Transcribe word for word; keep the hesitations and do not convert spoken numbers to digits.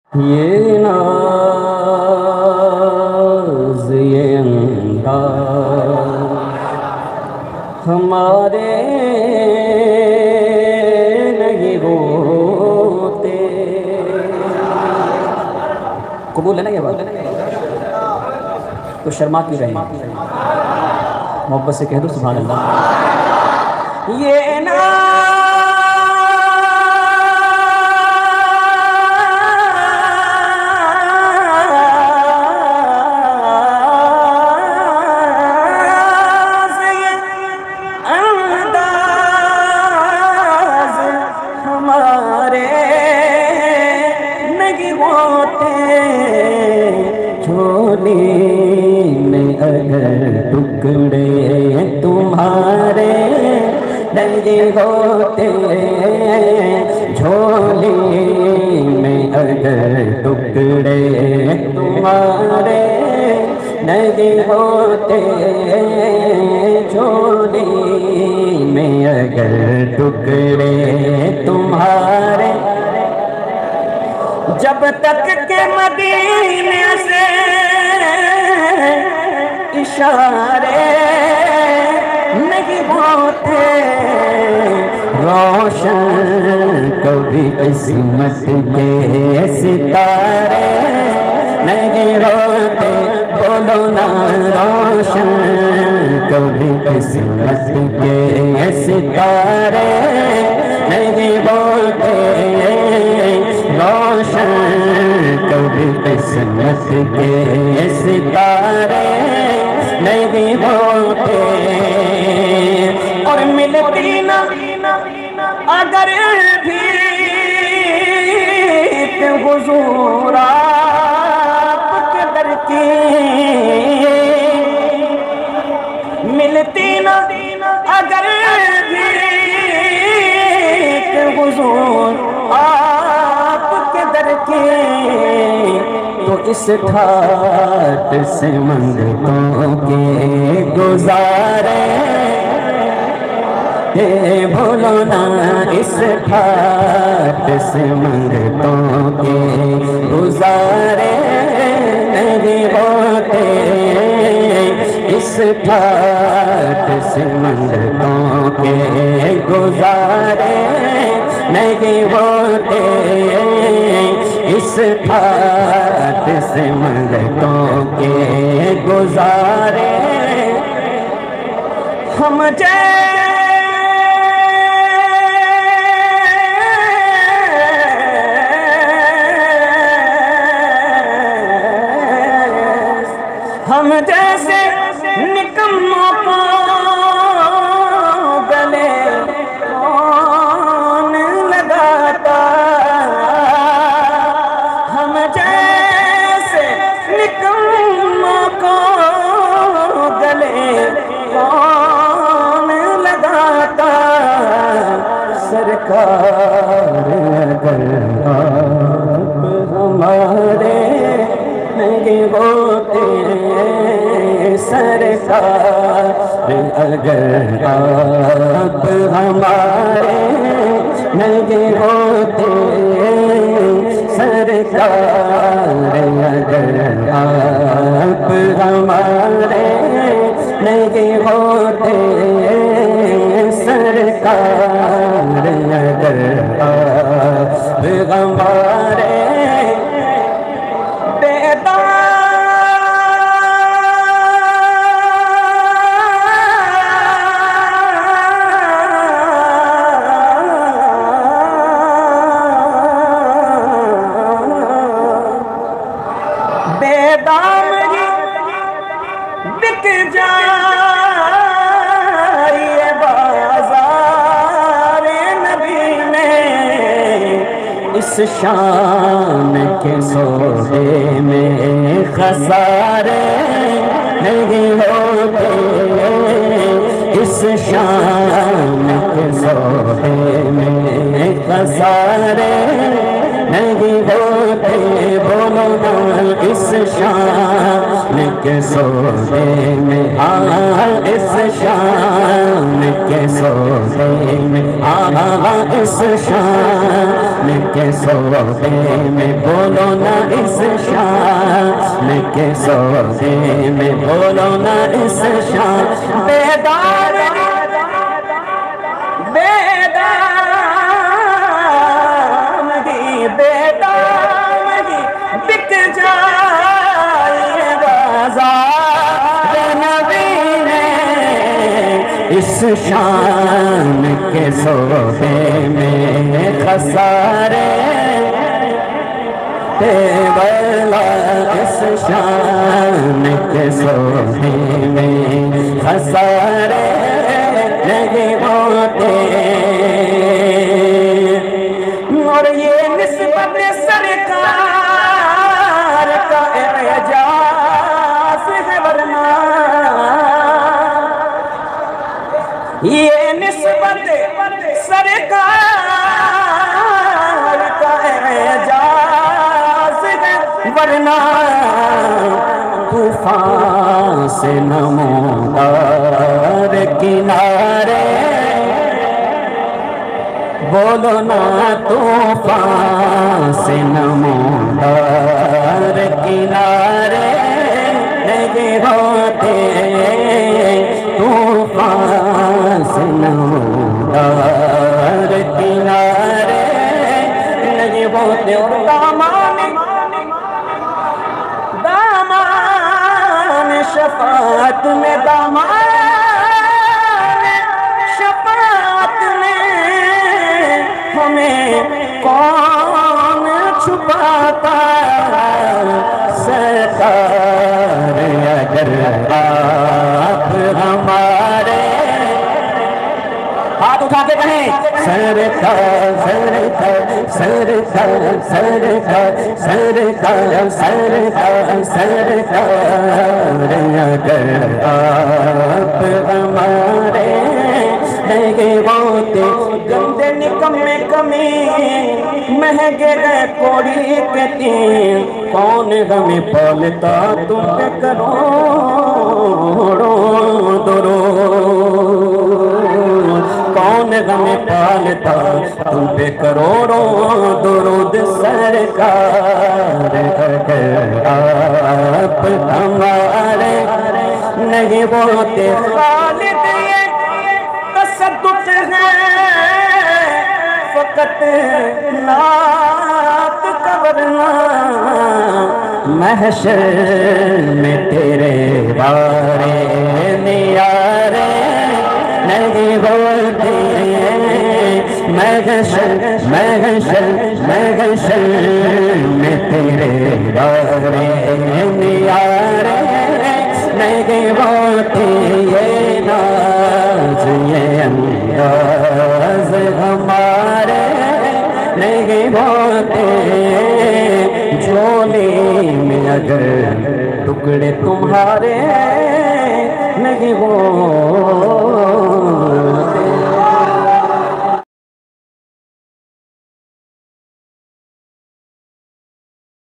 یہ ناز یہ انداز ہمارے نہیں ہوتے. قبول ہے نا یہ بات؟ تو شرما کیوں رہے ہیں؟ محبت سے کہہ دو سبحان اللہ. یہ ناز ٹکڑے تمہارے نہیں ہوتے. جھولی میں اگر ٹکڑے تمہارے نہیں ہوتے. جھولی میں اگر ٹکڑے تمہارے جب تک کہ مدینے سے اشارے نہیں ہوتے. روشن کبھی قسمت کے ستارے نہیں ہوتے. بولو نا روشن کبھی قسمت کے ستارے نہیں ہوتے. روشن کبھی قسمت کے ستارے نہیں ہوتے. اور ملتی نہ اگر بھی حضور آپ کے در کی ملتی نہ اگر بھی حضور آپ کے در کی تو اس ٹھاٹ سے منگتوں کے گزارے. بھولو نا اس ٹھاٹ سے منگتوں کے گزارے نہیں ہوتے. اس ٹھاٹ سے منگتوں کے گزارے نہیں ہوتے. اس ٹھاٹ سے منگتوں کے گزارے ہم ہم جیسے نکموں کو گلے کون لگاتا. ہم جیسے نکموں کو گلے کون لگاتا. سرکار اگر آپ ہمارے نہیں ہوتے. سرکار اگر آپ ہمارے نہیں ہوتے. سرکار اگر آپ ہمارے نہیں ہوتے. سرکار اگر آپ ہمارے بک جائے بازار نبی میں. اس شان کے سودے میں خسارے نہیں ہوتے. اس شان کے سودے میں خسارے نہیں ہوتے. بولو نا اس شان کے سودے میں آ. اس شان کے سودے میں آ. اس شان کے سودے میں بولو نا اس شان کے سودے میں بولو نا اس شان بیدار بیدامگی بیدامگی بک جائے بازار نبی نے اس شان کے سودے میں خسارے بلا اس شان کے سودے میں خسارے نہیں ہوتے اور یہ نسبت سرکار کا اعجاز ہے ورنہ یہ نسبت سرکار کا اعجاز ہے ورنہ طوفان سے نمودار کنارے بولو نا طوفان سے نمودار کنارے نہیں ہوتے طوفان سے نمودار کنارے نہیں ہوتے اور دامان دامان شفاعت میں دامان شفاعت میں ہمیں کون چھپاتا سرکار اگر آپ ہمارے ہاتھ اٹھا کے کہیں سرکار سرکار سرکار سرکار سرکار سرکار سرکار اگر آپ ہمارے مہنگے ہوتے گندے نکمے کمی مہنگے گئے کوڑی کے تین کون ہمیں پالتا تم پہ کروڑوں درود کون ہمیں پالتا تم پہ کروڑوں درود سرکار اگر آپ ہمارے نہیں ہوتے خالد یہ تصدق ہے فقط نعت کا ورنہ محشر میں تیرے بارے نیارے نہیں ہوتے محشر محشر محشر میں تیرے بارے نیارے نہیں ہوتے یہ ناز یہ انداز ہمارے نہیں ہوتے جھولی میں اگر ٹکڑے تمہارے نہیں ہوتے